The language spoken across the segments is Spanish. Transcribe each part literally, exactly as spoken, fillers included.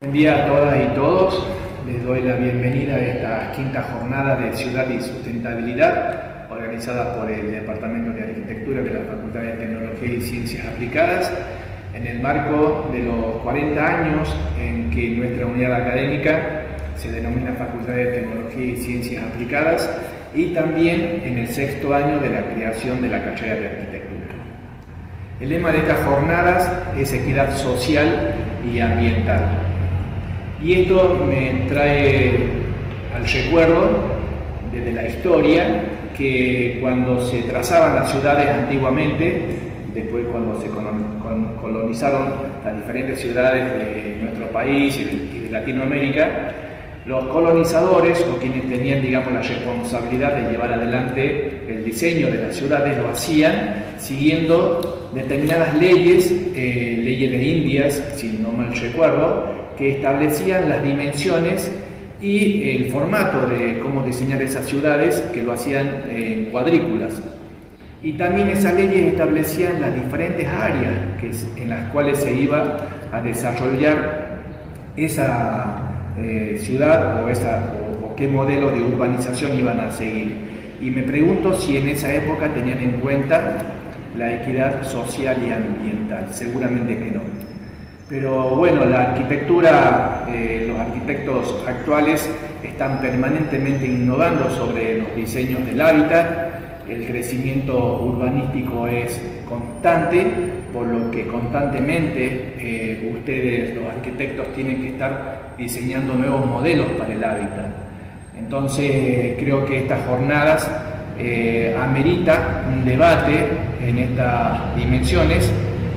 Buen día a todas y todos. Les doy la bienvenida a esta quinta jornada de Ciudad y Sustentabilidad, organizada por el Departamento de Arquitectura de la Facultad de Tecnología y Ciencias Aplicadas, en el marco de los cuarenta años en que nuestra unidad académica se denomina Facultad de Tecnología y Ciencias Aplicadas, y también en el sexto año de la creación de la carrera de Arquitectura. El lema de estas jornadas es equidad social y ambiental. Y esto me trae al recuerdo desde la historia que cuando se trazaban las ciudades antiguamente, después cuando se colonizaron las diferentes ciudades de nuestro país y de Latinoamérica, los colonizadores o quienes tenían, digamos, la responsabilidad de llevar adelante el diseño de las ciudades lo hacían siguiendo determinadas leyes, eh, leyes de Indias, si no mal recuerdo, que establecían las dimensiones y el formato de cómo diseñar esas ciudades, que lo hacían en cuadrículas. Y también esas leyes establecían las diferentes áreas que, en las cuales se iba a desarrollar esa eh, ciudad o, esa, o, o qué modelo de urbanización iban a seguir. Y me pregunto si en esa época tenían en cuenta la equidad social y ambiental. Seguramente que no. Pero bueno, la arquitectura, eh, los arquitectos actuales están permanentemente innovando sobre los diseños del hábitat. El crecimiento urbanístico es constante, por lo que constantemente eh, ustedes, los arquitectos, tienen que estar diseñando nuevos modelos para el hábitat. Entonces creo que estas jornadas eh, amerita un debate en estas dimensiones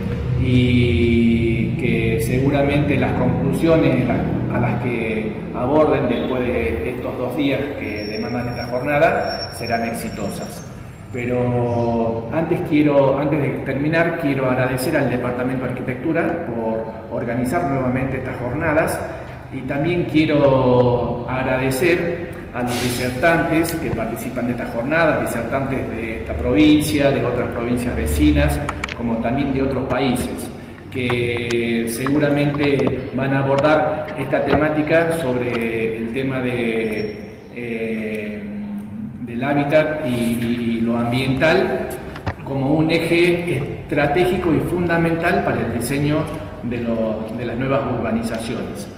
y que seguramente las conclusiones a las que aborden después de estos dos días que demandan esta jornada serán exitosas. Pero antes, quiero, antes de terminar, quiero agradecer al Departamento de Arquitectura por organizar nuevamente estas jornadas, y también quiero agradecer a los disertantes que participan de estas jornadas, disertantes de esta provincia, de otras provincias vecinas, como también de otros países, que seguramente van a abordar esta temática sobre el tema de, eh, del hábitat y, y lo ambiental como un eje estratégico y fundamental para el diseño de, lo, de las nuevas urbanizaciones.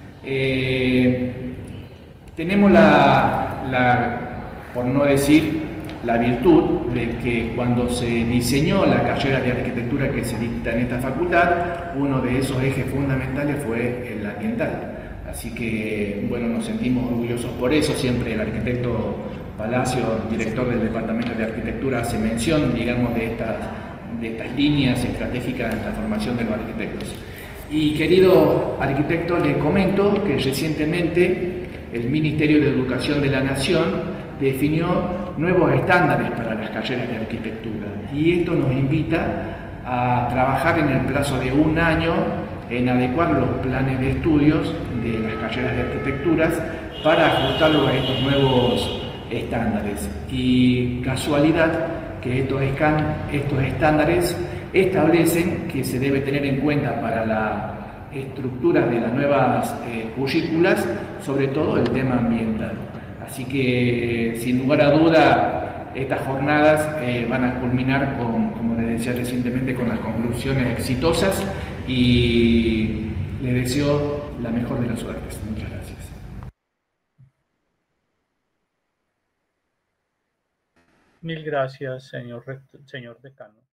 Eh, tenemos la, la, por no decir, la virtud de que cuando se diseñó la carrera de arquitectura que se dicta en esta facultad, uno de esos ejes fundamentales fue el ambiental. Así que, bueno, nos sentimos orgullosos por eso. Siempre el arquitecto Palacio, director del Departamento de Arquitectura, hace mención, digamos, de estas, de estas líneas estratégicas en la formación de los arquitectos. Y querido arquitecto, le comento que recientemente el Ministerio de Educación de la Nación definió nuevos estándares para las carreras de arquitectura, y esto nos invita a trabajar en el plazo de un año en adecuar los planes de estudios de las carreras de arquitecturas para ajustarlos a estos nuevos estándares. Y casualidad que estos, estos estándares establecen que se debe tener en cuenta para la estructura de las nuevas eh, currículas, sobre todo el tema ambiental. Así que, sin lugar a duda, estas jornadas eh, van a culminar, con, como les decía recientemente, con las conclusiones exitosas, y les deseo la mejor de las suertes. Muchas gracias. Mil gracias, señor, señor decano.